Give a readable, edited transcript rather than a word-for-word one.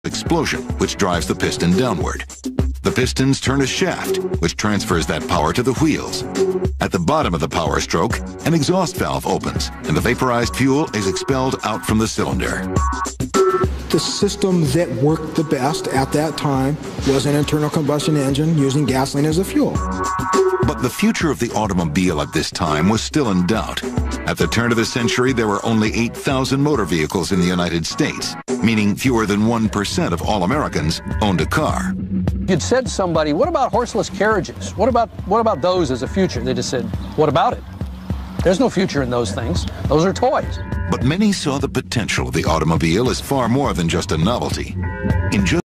explosion, which drives the piston downward. The pistons turn a shaft, which transfers that power to the wheels. At the bottom of the power stroke, an exhaust valve opens, and the vaporized fuel is expelled out from the cylinder. The system that worked the best at that time was an internal combustion engine using gasoline as a fuel. But the future of the automobile at this time was still in doubt. At the turn of the century, there were only 8,000 motor vehicles in the United States, meaning fewer than 1% of all Americans owned a car. You'd said to somebody, what about horseless carriages? What about those as a future? They just said, what about it? There's no future in those things. Those are toys. But many saw the potential of the automobile as far more than just a novelty. In just